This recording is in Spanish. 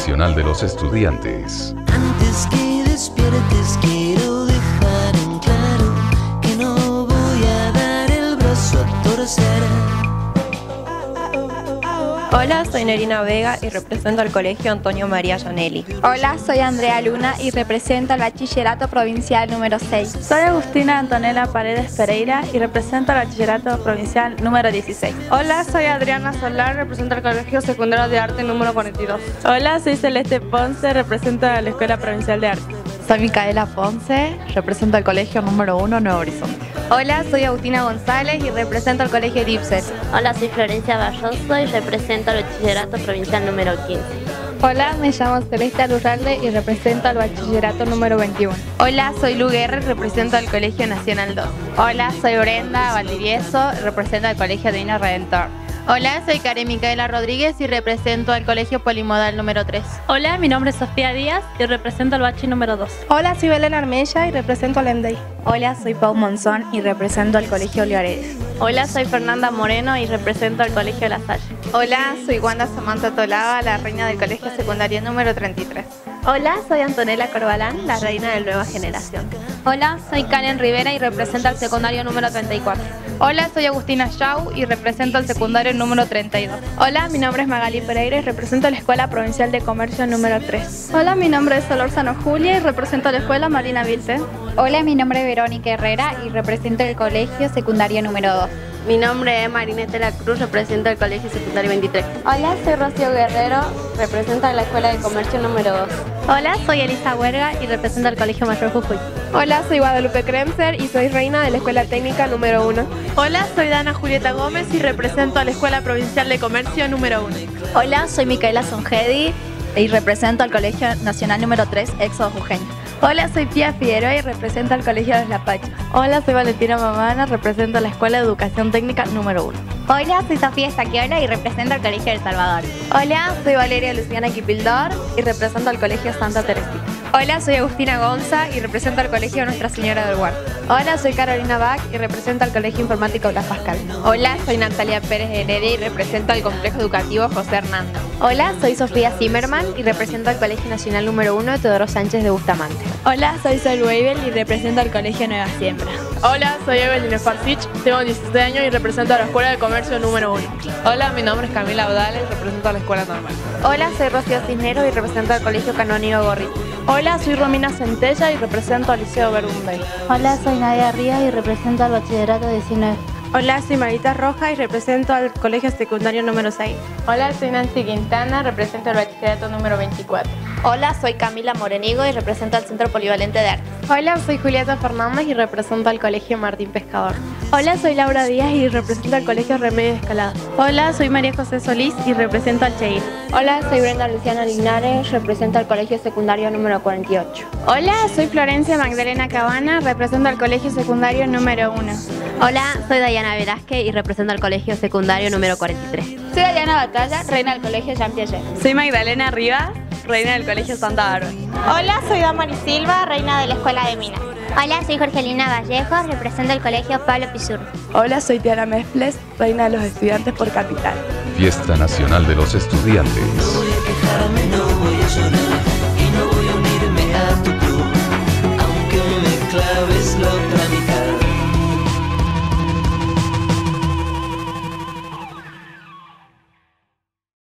Nacional de los Estudiantes. Antes que despiertes quiero dejar en claro que no voy a dar el brazo a torcer. Hola, soy Nerina Vega y represento al Colegio Antonio María Gianelli. Hola, soy Andrea Luna y represento al Bachillerato Provincial número 6. Soy Agustina Antonella Paredes Pereira y represento al Bachillerato Provincial número 16. Hola, soy Adriana Solar, represento al Colegio Secundario de Arte número 42. Hola, soy Celeste Ponce, represento a la Escuela Provincial de Arte. Soy Micaela Ponce, represento al Colegio número 1 Nuevo Horizonte. Hola, soy Agustina González y represento al Colegio Dipset. Hola, soy Florencia Barroso y represento al Bachillerato Provincial número 15. Hola, me llamo Celeste Lurralde y represento al Bachillerato número 21. Hola, soy Lu Guerra y represento al Colegio Nacional 2. Hola, soy Brenda Valdivieso y represento al Colegio Divino Redentor. Hola, soy Karen Micaela Rodríguez y represento al Colegio Polimodal número 3. Hola, mi nombre es Sofía Díaz y represento al Bachi número 2. Hola, soy Belén Armella y represento al EMDEI. Hola, soy Pau Monzón y represento al Colegio Olivares. Hola, soy Fernanda Moreno y represento al Colegio La Salle. Hola, soy Wanda Samantha Tolava, la reina del Colegio Secundario número 33. Hola, soy Antonella Corbalán, la reina de Nueva Generación. Hola, soy Karen Rivera y represento al secundario número 34. Hola, soy Agustina Shaw y represento al secundario número 32. Hola, mi nombre es Magali Pereira y represento a la Escuela Provincial de Comercio número 3. Hola, mi nombre es Solorzano Julia y represento a la Escuela Marina Vilte. Hola, mi nombre es Verónica Herrera y represento el Colegio Secundario número 2. Mi nombre es Marinette La Cruz, represento el Colegio Secundario 23. Hola, soy Rocío Guerrero, represento a la Escuela de Comercio número 2. Hola, soy Elisa Huerga y represento al Colegio Mayor Jujuy. Hola, soy Guadalupe Kremser y soy reina de la Escuela Técnica número 1. Hola, soy Dana Julieta Gómez y represento a la Escuela Provincial de Comercio número 1. Hola, soy Micaela Songedi y represento al Colegio Nacional número 3, Éxodo Jujeño. Hola, soy Pía Figueroa y represento al Colegio de Los Lapachos. Hola, soy Valentina Mamana, represento a la Escuela de Educación Técnica número 1. Hola, soy Sofía Estaquiola y represento al Colegio de El Salvador. Hola, soy Valeria Luciana Quipildor y represento al Colegio Santa Teresita. Hola, soy Agustina Gonza y represento al Colegio Nuestra Señora del Guard. Hola, soy Carolina Bach y represento al Colegio Informático Blas Pascal. Hola, soy Natalia Pérez Heredia y represento al Complejo Educativo José Hernando. Hola, soy Sofía Zimmerman y represento al Colegio Nacional número 1 Teodoro Sánchez de Bustamante. Hola, soy Sol Weibel y represento al Colegio Nueva Siembra. Hola, soy Evelyn Farfich, tengo 16 años y represento a la Escuela de Comercio número 1. Hola, mi nombre es Camila Audales y represento a la Escuela Normal. Hola, soy Rocío Cisneros y represento al Colegio Canónigo Gorriti. Hola, soy Romina Centella y represento al Liceo Bergumbey. Hola, soy Nadia Ríos y represento al Bachillerato 19. Hola, soy Marita Roja y represento al Colegio Secundario número 6. Hola, soy Nancy Quintana, represento al Bachillerato número 24. Hola, soy Camila Morenigo y represento al Centro Polivalente de Arte. Hola, soy Julieta Fernández y represento al Colegio Martín Pescador. Hola, soy Laura Díaz y represento al Colegio Remedio Escalada. Hola, soy María José Solís y represento al CHEIR. Hola, soy Brenda Luciana Linares, represento al Colegio Secundario número 48. Hola, soy Florencia Magdalena Cabana, represento al Colegio Secundario número 1. Hola, soy Dayana Velázquez y represento al Colegio Secundario número 43. Soy Dayana Batalla, reina del Colegio Jean Piaget. Soy Magdalena Rivas, reina del Colegio Santa Bárbara. Hola, soy Damari Silva, reina de la Escuela de Minas. Hola, soy Jorgelina Vallejos, represento el Colegio Pablo Pizzurro. Hola, soy Tiana Mefles, reina de los estudiantes por Capital. Fiesta Nacional de los Estudiantes.